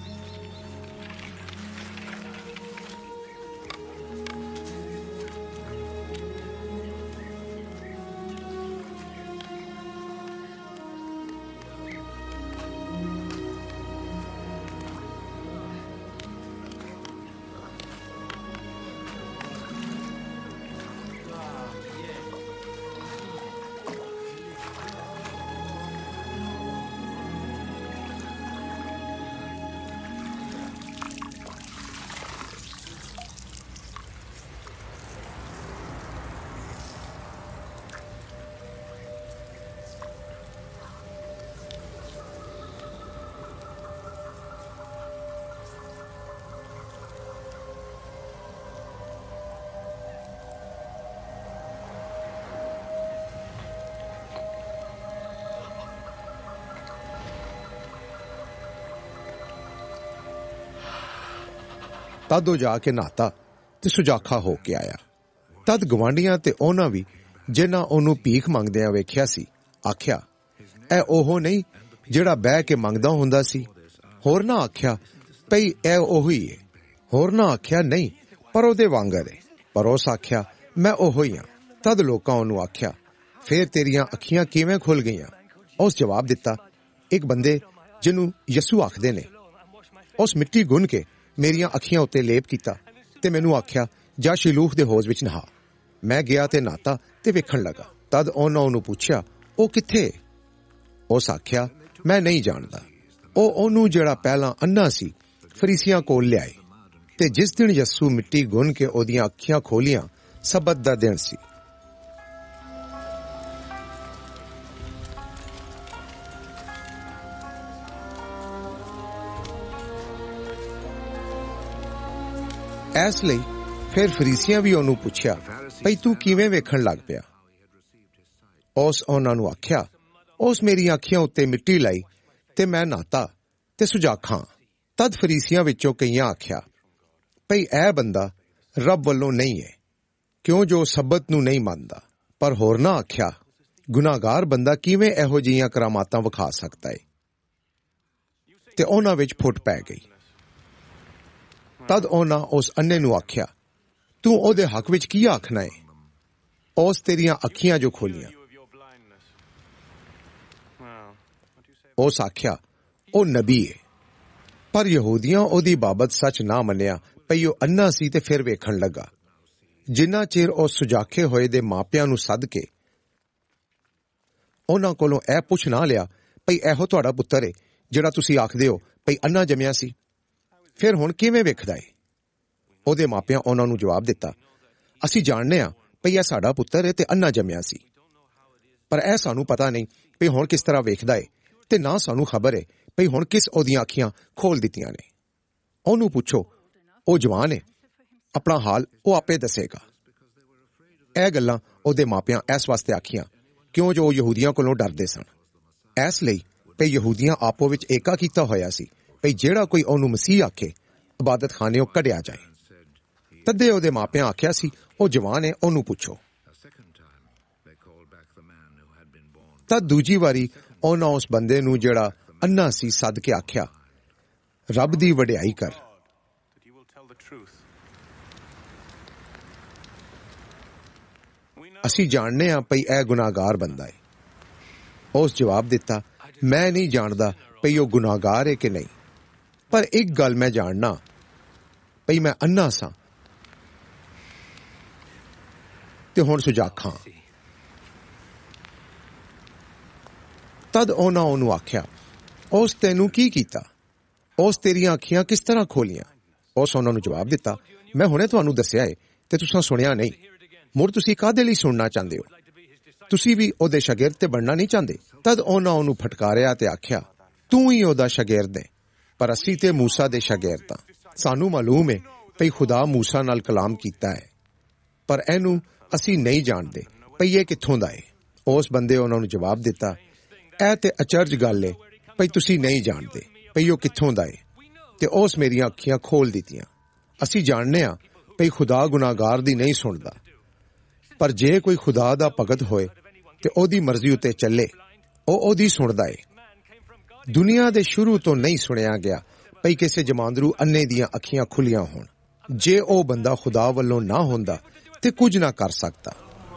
ਤਦ ਉਹ ਜਾ ਕੇ ਨਹਾਤਾ ਤੇ ਸੁਜਾਖਾ ਹੋ ਕੇ ਆਇਆ। ਤਦ ਗਵਾਂਢੀਆਂ ਤੇ ਉਹਨਾਂ ਵੀ ਜਿਨ੍ਹਾਂ ਉਹਨੂੰ ਭੀਖ ਮੰਗਦਿਆਂ ਵੇਖਿਆ ਸੀ, ਆਖਿਆ, ਇਹ ਉਹ ਨਹੀਂ ਜਿਹੜਾ ਬਹਿ ਕੇ ਮੰਗਦਾ ਹੁੰਦਾ ਸੀ? ਹੋਰ ਨਾ ਆਖਿਆ ਭਈ ਇਹ ਉਹੀ ਏ? ਹੋਰ ਨਾ ਆਖਿਆ ਨਹੀਂ, ਪਰ ਉਹਦੇ ਵਾਂਗਰ ਏ। ਪਰ ਉਸ ਆਖਿਆ, ਮੈਂ ਉਹੋ ਹੀ ਹਾਂ। ਤਦ ਲੋਕਾਂ ਉਹਨੂੰ ਆਖਿਆ, ਫੇਰ ਤੇਰੀਆਂ ਅੱਖੀਆਂ ਕਿਵੇਂ ਖੁੱਲ ਗਈਆਂ? ਉਸ ਜਵਾਬ ਦਿੱਤਾ, ਇੱਕ ਬੰਦੇ ਜਿਹਨੂੰ ਯਸੂ ਆਖਦੇ ਨੇ, ਉਸ ਮਿੱਟੀ ਗੁੰਨ ਕੇ ਮੇਰੀਆਂ ਅੱਖੀਆਂ ਉੱਤੇ ਲੇਪ ਕੀਤਾ ਤੇ ਮੈਨੂੰ ਆਖਿਆ, ਜਾ ਸ਼ਿਲੂਖ ਦੇ ਹੌਜ਼ ਵਿੱਚ ਨਹਾ। ਮੈਂ ਗਿਆ ਤੇ ਨਹਾਤਾ ਤੇ ਵੇਖਣ ਲੱਗਾ। ਤਦ ਉਹਨਾਂ ਉਹਨੂੰ ਪੁੱਛਿਆ, ਉਹ ਕਿੱਥੇ? ਉਸ ਆਖਿਆ, ਮੈਂ ਨਹੀਂ ਜਾਣਦਾ। ਉਹ ਉਹਨੂੰ ਜਿਹੜਾ ਪਹਿਲਾਂ ਅੰਨਾ ਸੀ ਫਰੀਸੀਆਂ ਕੋਲ ਲਿਆਏ। ਤੇ ਜਿਸ ਦਿਨ ਯਸੂ ਮਿੱਟੀ ਗੁੰਨ ਕੇ ਉਹਦੀਆਂ ਅੱਖੀਆਂ ਖੋਲੀਆਂ, ਸਬਤ ਦਾ ਦਿਨ ਸੀ। ਇਸ ਲਈ ਫਿਰ ਫਰੀਸੀਆਂ ਵੀ ਉਹਨੂੰ ਪੁੱਛਿਆ, ਭਈ ਤੂੰ ਕਿਵੇਂ ਵੇਖਣ ਲੱਗ ਪਿਆ? ਉਸ ਉਹਨਾਂ ਨੂੰ ਆਖਿਆ, ਉਸ ਮੇਰੀਆਂ ਅੱਖੀਆਂ ਉੱਤੇ ਮਿੱਟੀ ਲਾਈ ਤੇ ਮੈਂ ਨਹਾਤਾ ਤੇ ਸੁਜਾਖਾਂ। ਤਦ ਫਰੀਸੀਆਂ ਵਿੱਚੋਂ ਕਈਆਂ ਆਖਿਆ, ਭਈ ਇਹ ਬੰਦਾ ਰੱਬ ਵੱਲੋਂ ਨਹੀਂ ਹੈ, ਕਿਉਂ ਜੋ ਸਬਤ ਨੂੰ ਨਹੀਂ ਮੰਨਦਾ। ਪਰ ਹੋਰਨਾਂ ਆਖਿਆ, ਗੁਨਾਹਗਾਰ ਬੰਦਾ ਕਿਵੇਂ ਇਹੋ ਜਿਹੀਆਂ ਕਰਾਮਾਤਾਂ ਵਿਖਾ ਸਕਦਾ ਹੈ? ਤੇ ਉਹਨਾਂ ਵਿੱਚ ਫੁੱਟ ਪੈ ਗਈ। ਤਦ ਉਹਨਾਂ ਉਸ ਅੰਨੇ ਨੂੰ ਆਖਿਆ, ਤੂੰ ਉਹਦੇ ਹੱਕ ਵਿੱਚ ਕੀ ਆਖਣਾ ਹੈ? ਉਸ ਤੇਰੀਆਂ ਅੱਖੀਆਂ ਜੋ ਖੋਲੀਆਂ। ਉਸ ਆਖਿਆ, ਉਹ ਨਬੀ ਹੈ। ਪਰ ਯਹੂਦੀਆਂ ਉਹਦੀ ਬਾਬਤ ਸੱਚ ਨਾ ਮੰਨਿਆ, ਭਈ ਉਹ ਅੰਨਾ ਸੀ ਤੇ ਫਿਰ ਵੇਖਣ ਲੱਗਾ। ਜਿੰਨਾ ਚਿਰ ਉਹ ਸੁਜਾਖੇ ਹੋਏ ਦੇ ਮਾਪਿਆਂ ਨੂੰ ਸੱਦ ਕੇ ਉਹਨਾਂ ਕੋਲੋਂ ਇਹ ਪੁੱਛ ਨਾ ਲਿਆ, ਭਈ ਇਹੋ ਤੁਹਾਡਾ ਪੁੱਤਰ ਹੈ ਜਿਹੜਾ ਤੁਸੀਂ ਆਖਦੇ ਹੋ ਭਈ ਅੰਨਾ ਜੰਮਿਆ ਸੀ, ਫਿਰ ਹੁਣ ਕਿਵੇਂ ਵੇਖਦਾ ਏ? ਉਹਦੇ ਮਾਪਿਆਂ ਉਹਨਾਂ ਨੂੰ ਜਵਾਬ ਦਿੱਤਾ, ਅਸੀਂ ਜਾਣਦੇ ਹਾਂ ਭਈ ਇਹ ਸਾਡਾ ਪੁੱਤਰ ਹੈ ਤੇ ਅੰਨਾ ਜੰਮਿਆ ਸੀ, ਪਰ ਇਹ ਸਾਨੂੰ ਪਤਾ ਨਹੀਂ ਭਈ ਹੁਣ ਕਿਸ ਤਰ੍ਹਾਂ ਵੇਖਦਾ ਏ, ਤੇ ਨਾ ਸਾਨੂੰ ਖਬਰ ਹੈ ਭਈ ਹੁਣ ਕਿਸ ਉਹਦੀਆਂ ਅੱਖੀਆਂ ਖੋਲ ਦਿੱਤੀਆਂ ਨੇ। ਉਹਨੂੰ ਪੁੱਛੋ, ਉਹ ਜਵਾਨ ਹੈ, ਆਪਣਾ ਹਾਲ ਉਹ ਆਪੇ ਦੱਸੇਗਾ। ਇਹ ਗੱਲਾਂ ਉਹਦੇ ਮਾਪਿਆਂ ਇਸ ਵਾਸਤੇ ਆਖੀਆਂ ਕਿਉਂ ਜੋ ਉਹ ਯਹੂਦੀਆਂ ਕੋਲੋਂ ਡਰਦੇ ਸਨ, ਇਸ ਲਈ ਭਈ ਯਹੂਦੀਆਂ ਆਪੋ ਵਿੱਚ ਏਕਾ ਕੀਤਾ ਹੋਇਆ ਸੀ ਭਈ ਜਿਹੜਾ ਕੋਈ ਉਹਨੂੰ ਮਸੀਹ ਆਖੇ, ਇਬਾਦਤ ਖਾਨਿਓਂ ਕੱਢਿਆ ਜਾਏ। ਤਦੇ ਉਹਦੇ ਮਾਪਿਆਂ ਆਖਿਆ ਸੀ, ਉਹ ਜਵਾਨ ਹੈ, ਉਹਨੂੰ ਪੁੱਛੋ। ਤਦ ਦੂਜੀ ਵਾਰੀ ਉਹਨਾਂ ਉਸ ਬੰਦੇ ਨੂੰ ਜਿਹੜਾ ਅੰਨਾ ਸੀ ਸੱਦ ਕੇ ਆਖਿਆ, ਰੱਬ ਦੀ ਵਡਿਆਈ ਕਰ। ਅਸੀਂ ਜਾਣਦੇ ਹਾਂ ਭਈ ਇਹ ਗੁਨਾਹਗਾਰ ਬੰਦਾ ਹੈ। ਉਸ ਜਵਾਬ ਦਿੱਤਾ, ਮੈਂ ਨਹੀਂ ਜਾਣਦਾ ਭਈ ਉਹ ਗੁਨਾਹਗਾਰ ਹੈ ਕਿ ਨਹੀਂ, ਪਰ ਇੱਕ ਗੱਲ ਮੈਂ ਜਾਣਨਾ ਭਈ ਮੈਂ ਅੰਨਾ ਸਾਂ ਤੇ ਹੁਣ ਸੁਜਾਖਾਂ। ਤਦ ਉਹਨਾਂ ਉਹਨੂੰ ਆਖਿਆ, ਉਸ ਤੈਨੂੰ ਕੀ ਕੀਤਾ? ਉਸ ਤੇਰੀਆਂ ਅੱਖੀਆਂ ਕਿਸ ਤਰ੍ਹਾਂ ਖੋਲੀਆਂ? ਉਸ ਉਹਨਾਂ ਨੂੰ ਜਵਾਬ ਦਿੱਤਾ, ਮੈਂ ਹੁਣੇ ਤੁਹਾਨੂੰ ਦੱਸਿਆ ਹੈ ਤੇ ਤੁਸੀਂ ਸੁਣਿਆ ਨਹੀਂ। ਮੁੜ ਤੁਸੀਂ ਕਾਹਦੇ ਲਈ ਸੁਣਨਾ ਚਾਹੁੰਦੇ ਹੋ? ਤੁਸੀਂ ਵੀ ਉਹਦੇ ਸ਼ਾਗਿਰਦ ਤੇ ਬਣਨਾ ਨਹੀਂ ਚਾਹੁੰਦੇ? ਤਦ ਉਹਨਾਂ ਉਹਨੂੰ ਫਟਕਾਰਿਆ ਤੇ ਆਖਿਆ, ਤੂੰ ਹੀ ਉਹਦਾ ਸ਼ਾਗਿਰਦ ਹੈ, ਪਰ ਅਸੀਂ ਤੇ ਮੂਸਾ ਦੇ ਸ਼ਾਗਿਰਦ ਹਾਂ। ਸਾਨੂੰ ਮਾਲੂਮ ਹੈ ਭਈ ਖੁਦਾ ਮੂਸਾ ਨਾਲ ਕਲਾਮ ਕੀਤਾ ਹੈ, ਪਰ ਇਹਨੂੰ ਅਸੀਂ ਨਹੀਂ ਜਾਣਦੇ ਭਈ ਇਹ ਕਿੱਥੋਂ ਦਾ ਹੈ। ਉਸ ਬੰਦੇ ਉਹਨਾਂ ਨੂੰ ਜਵਾਬ ਦਿੱਤਾ, ਇਹ ਤੇ ਅਚਰਜ ਗੱਲ ਹੈ ਭਈ ਤੁਸੀਂ ਨਹੀਂ ਜਾਣਦੇ ਭਈ ਉਹ ਕਿੱਥੋਂ ਦਾ ਹੈ, ਤੇ ਉਸ ਮੇਰੀਆਂ ਅੱਖੀਆਂ ਖੋਲ ਦਿੱਤੀਆਂ। ਅਸੀਂ ਜਾਣਦੇ ਹਾਂ ਭਈ ਖੁਦਾ ਗੁਨਾਹਗਾਰ ਦੀ ਨਹੀਂ ਸੁਣਦਾ, ਪਰ ਜੇ ਕੋਈ ਖੁਦਾ ਦਾ ਭਗਤ ਹੋਏ ਤੇ ਉਹਦੀ ਮਰਜ਼ੀ ਉੱਤੇ ਚੱਲੇ, ਉਹ ਉਹਦੀ ਸੁਣਦਾ ਏ। ਦੁਨੀਆ ਦੇ ਸ਼ੁਰੂ ਤੋਂ ਨਹੀਂ ਸੁਣਿਆ ਗਿਆ ਭਈ ਕਿਸੇ ਜਮਾਂਦਰੂ ਅੰਨੇ ਦੀਆਂ ਅੱਖੀਆਂ ਖੁੱਲੀਆਂ ਹੋਣ। ਜੇ ਉਹ ਬੰਦਾ ਖੁਦਾ ਵੱਲੋਂ ਨਾ ਹੁੰਦਾ ਤੇ ਕੁਝ ਨਾ ਕਰ ਸਕਦਾ।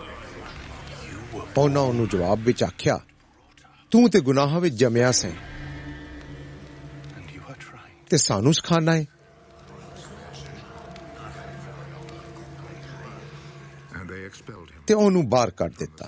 ਉਹਨਾਂ ਉਹਨੂੰ ਜਵਾਬ ਵਿੱਚ ਆਖਿਆ, ਤੂੰ ਤੇ ਗੁਨਾਹਾਂ ਵਿੱਚ ਜੰਮਿਆ ਸੈਂ ਤੇ ਸਾਨੂੰ ਸਿਖਾਣਾ ਹੈ। ਤੇ ਉਹਨੂੰ ਬਾਹਰ ਕੱਢ ਦਿੱਤਾ।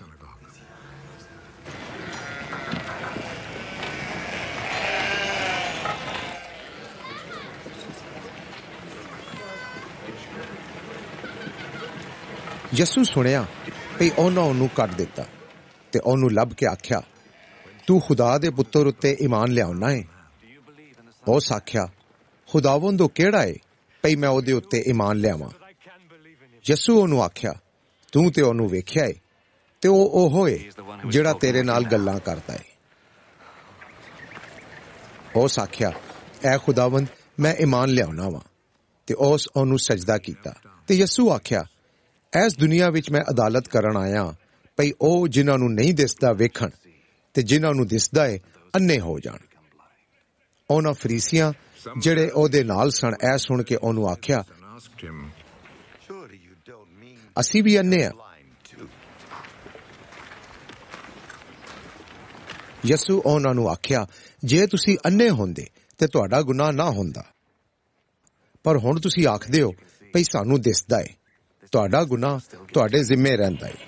ਯਿਸੂ ਸੁਣਿਆ ਭਈ ਉਹਨਾਂ ਉਹਨੂੰ ਕੱਢ ਦਿੱਤਾ ਤੇ ਉਹਨੂੰ ਲੱਭ ਕੇ ਆਖਿਆ, ਤੂੰ ਖੁਦਾ ਦੇ ਪੁੱਤਰ ਉੱਤੇ ਈਮਾਨ ਲਿਆਉਣਾ ਹੈ? ਉਸ ਆਖਿਆ, ਖੁਦਾਵੰਦੋ ਕਿਹੜਾ ਹੈ ਭਈ ਮੈਂ ਉਹਦੇ ਉੱਤੇ ਈਮਾਨ ਲਿਆਵਾਂ? ਯਿਸੂ ਉਹਨੂੰ ਆਖਿਆ, ਤੂੰ ਤੇ ਉਹਨੂੰ ਵੇਖਿਆ ਹੈ ਤੇ ਉਹ ਉਹ ਹੈ ਜਿਹੜਾ ਤੇਰੇ ਨਾਲ ਗੱਲਾਂ ਕਰਦਾ ਹੈ। ਉਸ ਆਖਿਆ, ਐ ਖੁਦਾਵੰਦ ਮੈਂ ਈਮਾਨ ਲਿਆਉਣਾ ਵਾਂ। ਤੇ ਉਸ ਉਹਨੂੰ ਸਜਦਾ ਕੀਤਾ। ਤੇ ਯਿਸੂ ਆਖਿਆ, ਇਸ ਦੁਨੀਆ ਵਿੱਚ ਮੈਂ ਅਦਾਲਤ ਕਰਨ ਆਇਆ ਭਈ ਉਹ ਜਿਨ੍ਹਾਂ ਨੂੰ ਨਹੀਂ ਦਿਸਦਾ ਵੇਖਣ ਤੇ ਜਿਨ੍ਹਾਂ ਨੂੰ ਦਿਸਦਾ ਹੈ ਅੰਨੇ ਹੋ ਜਾਣ। ਉਹਨਾਂ ਫਰੀਸੀਆਂ ਜਿਹੜੇ ਉਹਦੇ ਨਾਲ ਸਨ ਐ ਸੁਣ ਕੇ ਉਹਨੂੰ ਆਖਿਆ, ਅਸੀਂ ਵੀ ਅੰਨੇ ਹਾਂ। ਯਿਸੂ ਉਹਨਾਂ ਨੂੰ ਆਖਿਆ, ਜੇ ਤੁਸੀਂ ਅੰਨੇ ਹੁੰਦੇ ਤੇ ਤੁਹਾਡਾ ਗੁਨਾਹ ਨਾ ਹੁੰਦਾ, ਪਰ ਹੁਣ ਤੁਸੀਂ ਆਖਦੇ ਹੋ ਭਈ ਸਾਨੂੰ ਦਿਸਦਾ ਹੈ, ਤੁਹਾਡਾ ਗੁਨਾਹ ਤੁਹਾਡੇ ਜ਼ਿੰਮੇ ਰਹਿੰਦਾ ਹੈ।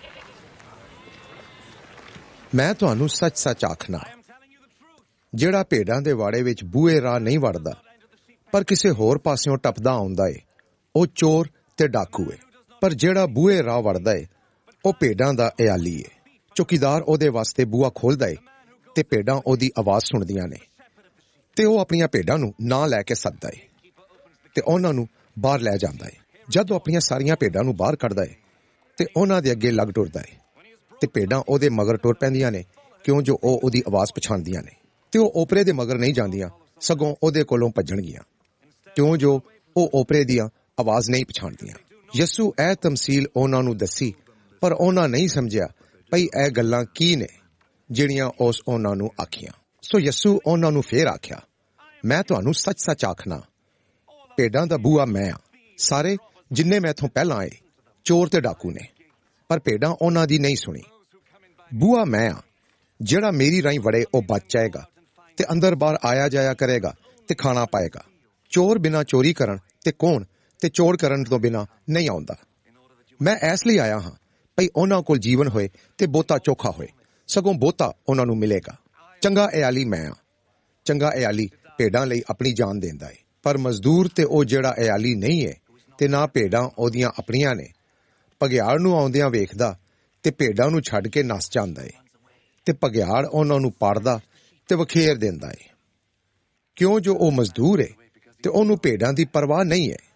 ਮੈਂ ਤੁਹਾਨੂੰ ਸੱਚ-ਸੱਚ ਆਖਣਾ, ਜਿਹੜਾ ਭੇਡਾਂ ਦੇ ਵਾੜੇ ਵਿੱਚ ਬੂਹੇ ਰਾਹ ਨਹੀਂ ਵੜਦਾ ਪਰ ਕਿਸੇ ਹੋਰ ਪਾਸਿਓਂ ਟੱਪਦਾ ਆਉਂਦਾ ਏ, ਉਹ ਚੋਰ ਤੇ ਡਾਕੂ ਏ। ਪਰ ਜਿਹੜਾ ਬੂਹੇ ਰਾਹ ਵੜਦਾ ਏ, ਉਹ ਭੇਡਾਂ ਦਾ ਇਆਲੀ ਏ। ਚੌਕੀਦਾਰ ਉਹਦੇ ਵਾਸਤੇ ਬੂਹਾ ਖੋਲਦਾ ਏ ਤੇ ਭੇਡਾਂ ਉਹਦੀ ਆਵਾਜ਼ ਸੁਣਦੀਆਂ ਨੇ, ਤੇ ਉਹ ਆਪਣੀਆਂ ਭੇਡਾਂ ਨੂੰ ਨਾਂ ਲੈ ਕੇ ਸੱਦਦਾ ਏ ਤੇ ਉਹਨਾਂ ਨੂੰ ਬਾਹਰ ਲੈ ਜਾਂਦਾ ਏ। ਜਦ ਉਹ ਆਪਣੀਆਂ ਸਾਰੀਆਂ ਭੇਡਾਂ ਨੂੰ ਬਾਹਰ ਕੱਢਦਾ ਹੈ ਤੇ ਉਹਨਾਂ ਦੇ ਅੱਗੇ ਲੱਗ ਟੁਰਦਾ ਹੈ ਤੇ ਭੇਡਾਂ ਉਹਦੇ ਮਗਰ ਟੁਰ ਪੈਂਦੀਆਂ ਨੇ, ਕਿਉਂ ਜੋ ਉਹ ਉਹਦੀ ਆਵਾਜ਼ ਪਛਾਣਦੀਆਂ ਨੇ, ਤੇ ਉਹ ਓਪਰੇ ਦੇ ਮਗਰ ਨਹੀਂ ਜਾਂਦੀਆਂ, ਸਗੋਂ ਉਹਦੇ ਕੋਲੋਂ ਭੱਜਣਗੀਆਂ, ਕਿਉਂ ਜੋ ਉਹ ਓਪਰੇ ਦੀਆਂ ਆਵਾਜ਼ ਨਹੀਂ ਪਛਾਣਦੀਆਂ। ਯਿਸੂ ਇਹ ਤਮਸੀਲ ਉਹਨਾਂ ਨੂੰ ਦੱਸੀ, ਪਰ ਉਹਨਾਂ ਨਹੀਂ ਸਮਝਿਆ ਭਈ ਇਹ ਗੱਲਾਂ ਕੀ ਨੇ ਜਿਹੜੀਆਂ ਉਸ ਉਹਨਾਂ ਨੂੰ ਆਖੀਆਂ। ਸੋ ਯਿਸੂ ਉਹਨਾਂ ਨੂੰ ਫੇਰ ਆਖਿਆ, ਮੈਂ ਤੁਹਾਨੂੰ ਸੱਚ-ਸੱਚ ਆਖਣਾ, ਭੇਡਾਂ ਦਾ ਬੂਹਾ ਮੈਂ ਆ। ਸਾਰੇ ਜਿੰਨੇ ਮੈਥੋਂ ਪਹਿਲਾਂ ਆਏ ਚੋਰ ਤੇ ਡਾਕੂ ਨੇ, ਪਰ ਭੇਡਾਂ ਉਹਨਾਂ ਦੀ ਨਹੀਂ ਸੁਣੀ। ਬੂਹਾ ਮੈਂ ਆ, ਜਿਹੜਾ ਮੇਰੀ ਰਾਹੀਂ ਵੜੇ ਉਹ ਬਚ ਜਾਏਗਾ ਤੇ ਅੰਦਰ ਬਾਹਰ ਆਇਆ ਜਾਇਆ ਕਰੇਗਾ ਤੇ ਖਾਣਾ ਪਾਏਗਾ। ਚੋਰ ਬਿਨਾਂ ਚੋਰੀ ਕਰਨ ਤੇ ਕੌਣ ਤੇ ਚੋਰ ਕਰਨ ਤੋਂ ਬਿਨਾਂ ਨਹੀਂ ਆਉਂਦਾ। ਮੈਂ ਇਸ ਲਈ ਆਇਆ ਹਾਂ ਭਈ ਉਹਨਾਂ ਕੋਲ ਜੀਵਨ ਹੋਏ ਤੇ ਬਹੁਤਾ ਚੋਖਾ ਹੋਏ, ਸਗੋਂ ਬਹੁਤਾ ਉਹਨਾਂ ਨੂੰ ਮਿਲੇਗਾ। ਚੰਗਾ ਇਆਲੀ ਮੈਂ ਆ। ਚੰਗਾ ਇਆਲੀ ਭੇਡਾਂ ਲਈ ਆਪਣੀ ਜਾਨ ਦਿੰਦਾ ਏ, ਪਰ ਮਜ਼ਦੂਰ ਤੇ ਉਹ ਜਿਹੜਾ ਇਆਲੀ ਨਹੀਂ ਹੈ ਤੇ ਨਾ ਭੇਡਾਂ ਉਹਦੀਆਂ ਆਪਣੀਆਂ ਨੇ, ਭਗਿਆੜ ਨੂੰ ਆਉਂਦਿਆਂ ਵੇਖਦਾ ਤੇ ਭੇਡਾਂ ਨੂੰ ਛੱਡ ਕੇ ਨੱਸ ਜਾਂਦਾ ਏ, ਤੇ ਭਗਿਆੜ ਉਹਨਾਂ ਨੂੰ ਪਾੜਦਾ ਤੇ ਵਖੇਰ ਦਿੰਦਾ ਏ, ਕਿਉਂ ਜੋ ਉਹ ਮਜ਼ਦੂਰ ਏ ਤੇ ਉਹਨੂੰ ਭੇਡਾਂ ਦੀ ਪਰਵਾਹ ਨਹੀਂ ਹੈ।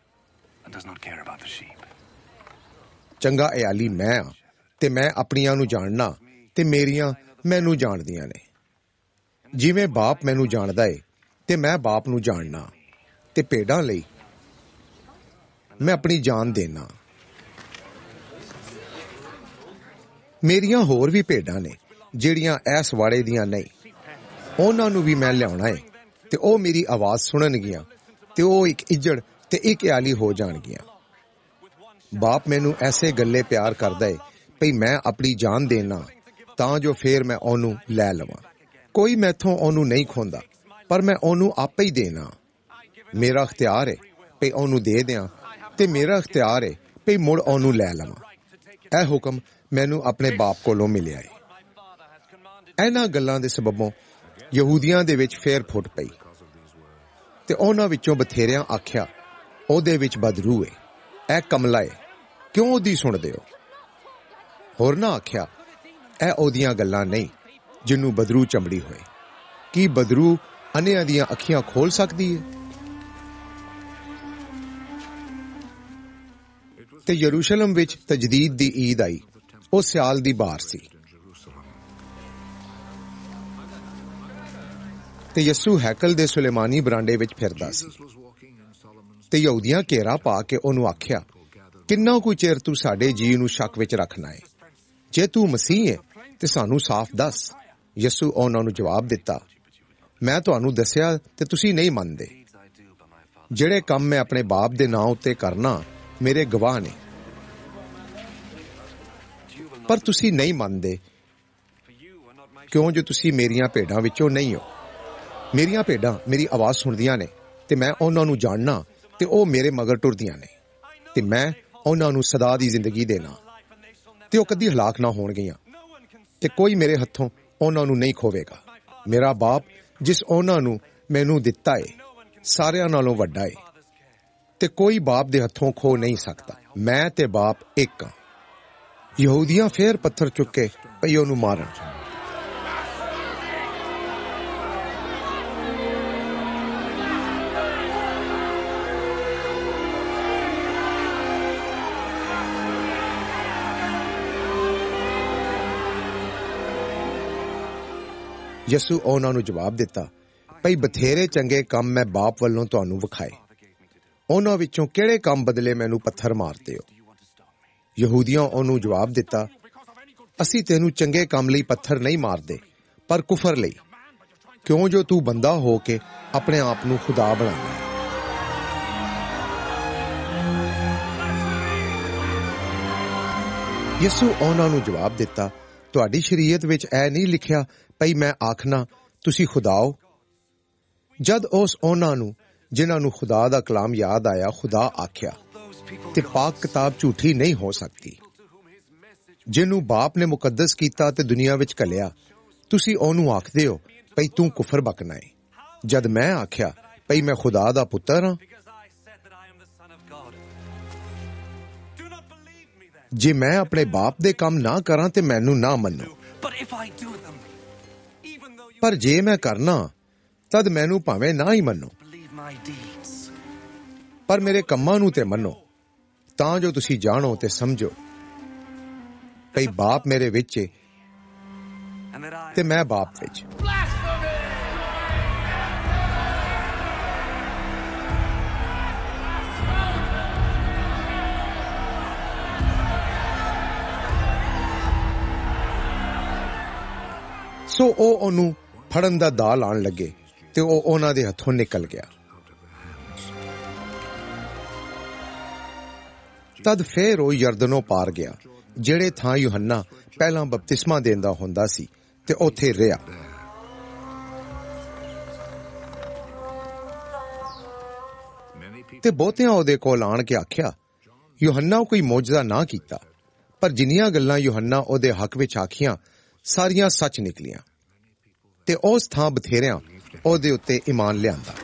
ਚੰਗਾ ਇਆਲੀ ਮੈਂ ਆ ਤੇ ਮੈਂ ਆਪਣੀਆਂ ਨੂੰ ਜਾਣਨਾ ਤੇ ਮੇਰੀਆਂ ਮੈਨੂੰ ਜਾਣਦੀਆਂ ਨੇ। ਜਿਵੇਂ ਬਾਪ ਮੈਨੂੰ ਜਾਣਦਾ ਏ ਤੇ ਮੈਂ ਬਾਪ ਨੂੰ ਜਾਣਨਾ ਤੇ ਭੇਡਾਂ ਲਈ ਮੈਂ ਆਪਣੀ ਜਾਨ ਦੇਣਾ। ਮੇਰੀਆਂ ਹੋਰ ਵੀ ਭੇਡਾਂ ਨੇ ਜਿਹੜੀਆਂ ਇਸ ਵਾੜੇ ਦੀਆਂ ਨਹੀਂ, ਉਹਨਾਂ ਨੂੰ ਵੀ ਮੈਂ ਲਿਆਉਣਾ ਏ ਤੇ ਉਹ ਮੇਰੀ ਆਵਾਜ਼ ਸੁਣਨਗੀਆਂ ਤੇ ਉਹ ਇੱਕ ਇੱਜੜ ਤੇ ਇੱਕ ਇਆਲੀ ਹੋ ਜਾਣਗੀਆਂ। ਬਾਪ ਮੈਨੂੰ ਐਸੇ ਗੱਲੇ ਪਿਆਰ ਕਰਦਾ ਏ ਭਈ ਮੈਂ ਆਪਣੀ ਜਾਨ ਦੇਣਾ ਤਾਂ ਜੋ ਫੇਰ ਮੈਂ ਉਹਨੂੰ ਲੈ ਲਵਾਂ। ਕੋਈ ਮੈਥੋਂ ਉਹਨੂੰ ਨਹੀਂ ਖੋਂਦਾ, ਪਰ ਮੈਂ ਉਹਨੂੰ ਆਪੇ ਹੀ ਦੇਣਾ। ਮੇਰਾ ਅਖਤਿਆਰ ਏ ਭਈ ਉਹਨੂੰ ਦੇ ਦਿਆਂ ਤੇ ਮੇਰਾ ਅਖਤਿਆਰ ਏ ਭਈ ਮੁੜ ਉਹਨੂੰ ਲੈ ਲਵਾਂ। ਇਹ ਹੁਕਮ ਮੈਨੂੰ ਆਪਣੇ ਬਾਪ ਕੋਲੋਂ ਮਿਲਿਆ ਏ। ਇਹਨਾਂ ਗੱਲਾਂ ਦੇ ਸਬਬੋਂ ਯਹੂਦੀਆਂ ਦੇ ਵਿੱਚ ਫੇਰ ਫੁੱਟ ਪਈ ਤੇ ਉਹਨਾਂ ਵਿੱਚੋਂ ਬਥੇਰਿਆਂ ਆਖਿਆ, ਉਹਦੇ ਵਿੱਚ ਬਦਰੂ ਏ, ਇਹ ਕਮਲਾ ਏ, ਕਿਉਂ ਉਹਦੀ ਸੁਣਦੇ ਹੋ? ਹੋਰ ਨਾ ਆਖਿਆ, ਇਹ ਉਹਦੀਆਂ ਗੱਲਾਂ ਨਹੀਂ ਜਿਹਨੂੰ ਬਦਰੂ ਚਮੜੀ ਹੋਏ। ਕੀ ਬਦਰੂ ਅੰਨ੍ਹਿਆਂ ਦੀਆਂ ਅੱਖੀਆਂ ਖੋਲ ਸਕਦੀ ਏ? ਤੇ ਯਰੂਸ਼ਲਮ ਵਿੱਚ ਤਜਦੀਦ ਦੀ ਈਦ ਆਈ। ਉਹ ਸਿਆਲ ਦੀ ਬਹਾਰ ਸੀ ਤੇ ਯਿਸੂ ਹੈਕਲ ਦੇ ਸੁਲੇਮਾਨੀ ਬਰਾਂਡੇ ਵਿੱਚ ਫਿਰਦਾ ਸੀ ਤੇ ਯਹੂਦੀਆਂ ਘੇਰਾ ਪਾ ਕੇ ਉਹਨੂੰ ਆਖਿਆ, ਕਿੰਨਾ ਕੁ ਚਿਰ ਤੂੰ ਸਾਡੇ ਜੀ ਨੂੰ ਸ਼ੱਕ ਵਿੱਚ ਰੱਖਣਾ ਏ? ਜੇ ਤੂੰ ਮਸੀਹ ਹੈ ਤੇ ਸਾਨੂੰ ਸਾਫ਼ ਦੱਸ। ਯਿਸੂ ਉਹਨਾਂ ਨੂੰ ਜਵਾਬ ਦਿੱਤਾ, ਮੈਂ ਤੁਹਾਨੂੰ ਦੱਸਿਆ ਤੇ ਤੁਸੀਂ ਨਹੀਂ ਮੰਨਦੇ। ਜਿਹੜੇ ਕੰਮ ਮੈਂ ਆਪਣੇ ਬਾਪ ਦੇ ਨਾਂ ਉੱਤੇ ਕਰਨਾ ਮੇਰੇ ਗਵਾਹ ਨੇ, ਪਰ ਤੁਸੀਂ ਨਹੀਂ ਮੰਨਦੇ, ਕਿਉਂ ਜੋ ਤੁਸੀਂ ਮੇਰੀਆਂ ਭੇਡਾਂ ਵਿੱਚੋਂ ਨਹੀਂ ਹੋ। ਮੇਰੀਆਂ ਭੇਡਾਂ ਮੇਰੀ ਆਵਾਜ਼ ਸੁਣਦੀਆਂ ਨੇ ਤੇ ਮੈਂ ਉਹਨਾਂ ਨੂੰ ਜਾਣਨਾ ਤੇ ਉਹ ਮੇਰੇ ਮਗਰ ਟੁਰਦੀਆਂ ਨੇ ਤੇ ਮੈਂ ਉਹਨਾਂ ਨੂੰ ਸਦਾ ਦੀ ਜ਼ਿੰਦਗੀ ਦੇਣਾ ਤੇ ਉਹ ਕਦੀ ਹਲਾਕ ਨਾ ਹੋਣਗੀਆਂ ਤੇ ਕੋਈ ਮੇਰੇ ਹੱਥੋਂ ਉਹਨਾਂ ਨੂੰ ਨਹੀਂ ਖੋਵੇਗਾ। ਮੇਰਾ ਬਾਪ ਜਿਸ ਉਹਨਾਂ ਨੂੰ ਮੈਨੂੰ ਦਿੱਤਾ ਏ ਸਾਰਿਆਂ ਨਾਲੋਂ ਵੱਡਾ ਏ ਤੇ ਕੋਈ ਬਾਪ ਦੇ ਹੱਥੋਂ ਖੋ ਨਹੀਂ ਸਕਦਾ। ਮੈਂ ਤੇ ਬਾਪ ਇੱਕ ਹਾਂ। ਯਹੂਦੀਆਂ ਫੇਰ ਪੱਥਰ ਚੁੱਕੇ ਪਈ ਉਹਨੂੰ ਮਾਰਨ। ਯਿਸੂ ਉਹਨਾਂ ਨੂੰ ਜਵਾਬ ਦਿੱਤਾ, ਭਈ ਬਥੇਰੇ ਚੰਗੇ ਕੰਮ ਮੈਂ ਬਾਪ ਵੱਲੋਂ ਤੁਹਾਨੂੰ ਵਿਖਾਏ, ਉਹਨਾਂ ਵਿੱਚੋਂ ਕਿਹੜੇ ਕੰਮ ਬਦਲੇ ਮੈਨੂੰ ਪੱਥਰ ਮਾਰਦੇ ਹੋ? ਯਹੂਦੀਆਂ ਉਹਨੂੰ ਜਵਾਬ ਦਿੱਤਾ, ਅਸੀਂ ਤੈਨੂੰ ਚੰਗੇ ਕੰਮ ਲਈ ਪੱਥਰ ਨਹੀਂ ਮਾਰਦੇ, ਪਰ ਕੁਫਰ ਲਈ, ਕਿਉਂ ਜੋ ਤੂੰ ਬੰਦਾ ਹੋ ਕੇ ਆਪਣੇ ਆਪ ਨੂੰ ਖੁਦਾ ਬਣਾਉਂਦਾ ਹੈ। ਯਿਸੂ ਉਹਨਾਂ ਨੂੰ ਜਵਾਬ ਦਿੱਤਾ, ਤੁਹਾਡੀ ਸ਼ਰੀਅਤ ਵਿੱਚ ਇਹ ਨਹੀਂ ਲਿਖਿਆ ਭਈ ਮੈਂ ਆਖਣਾ ਤੁਸੀਂ ਖੁਦਾ ਹੋ? ਜਦ ਉਸ ਉਹਨਾਂ ਨੂੰ ਜਿਨ੍ਹਾਂ ਨੂੰ ਖੁਦਾ ਦਾ ਕਲਾਮ ਯਾਦ ਆਇਆ ਖੁਦਾ ਆਖਿਆ ਤੇ ਪਾਕ ਕਿਤਾਬ ਝੂਠੀ ਨਹੀਂ ਹੋ ਸਕਦੀ। ਜਿਹਨੂੰ ਬਾਪ ਨੇ ਮੁਕੱਦਸ ਕੀਤਾ ਤੇ ਦੁਨੀਆ ਵਿੱਚ ਘੱਲਿਆ, ਤੁਸੀਂ ਉਹਨੂੰ ਆਖਦੇ ਹੋ ਭਈ ਤੂੰ ਕੁਫਰ ਬਕਣਾ ਏ, ਜਦ ਮੈਂ ਆਖਿਆ ਭਈ ਮੈਂ ਖੁਦਾ ਦਾ ਪੁੱਤਰ ਹਾਂ। ਜੇ ਮੈਂ ਆਪਣੇ ਬਾਪ ਦੇ ਕੰਮ ਨਾ ਕਰਾਂ ਤੇ ਮੈਨੂੰ ਨਾ ਮੰਨੋ, ਪਰ ਜੇ ਮੈਂ ਕਰਨਾ ਤਦ ਮੈਨੂੰ ਭਾਵੇਂ ਨਾ ਹੀ ਮੰਨੋ, ਪਰ ਮੇਰੇ ਕੰਮਾਂ ਨੂੰ ਤੇ ਮੰਨੋ, ਤਾਂ ਜੋ ਤੁਸੀਂ ਜਾਣੋ ਤੇ ਸਮਝੋ ਭਈ ਬਾਪ ਮੇਰੇ ਵਿੱਚ ਏ ਤੇ ਮੈਂ ਬਾਪ ਵਿੱਚ। ਸੋ ਉਹ ਉਹਨੂੰ ਫੜਨ ਦਾ ਦਾਅ ਲਾਉਣ ਲੱਗੇ ਤੇ ਉਹ ਉਹਨਾਂ ਦੇ ਹੱਥੋਂ ਨਿਕਲ ਗਿਆ। ਤਦ ਫੇਰ ਉਹ ਯਰਦਨੋਂ ਪਾਰ ਗਿਆ, ਜਿਹੜੇ ਥਾਂ ਯੂਹੰਨਾ ਪਹਿਲਾਂ ਬਪਤਿਸਮਾ ਦਿੰਦਾ ਹੁੰਦਾ ਸੀ, ਤੇ ਉੱਥੇ ਰਿਹਾ। ਤੇ ਬਹੁਤਿਆਂ ਉਹਦੇ ਕੋਲ ਆਣ ਕੇ ਆਖਿਆ, ਯੂਹੰਨਾ ਕੋਈ ਮੌਜਜ਼ਾ ਨਾ ਕੀਤਾ, ਪਰ ਜਿੰਨੀਆਂ ਗੱਲਾਂ ਯੂਹੰਨਾ ਉਹਦੇ ਹੱਕ ਵਿੱਚ ਆਖੀਆਂ ਸਾਰੀਆਂ ਸੱਚ ਨਿਕਲੀਆਂ, ਤੇ ਉਸ ਥਾਂ ਬਥੇਰਿਆਂ ਉਹਦੇ ਉੱਤੇ ਈਮਾਨ ਲਿਆਂਦਾ।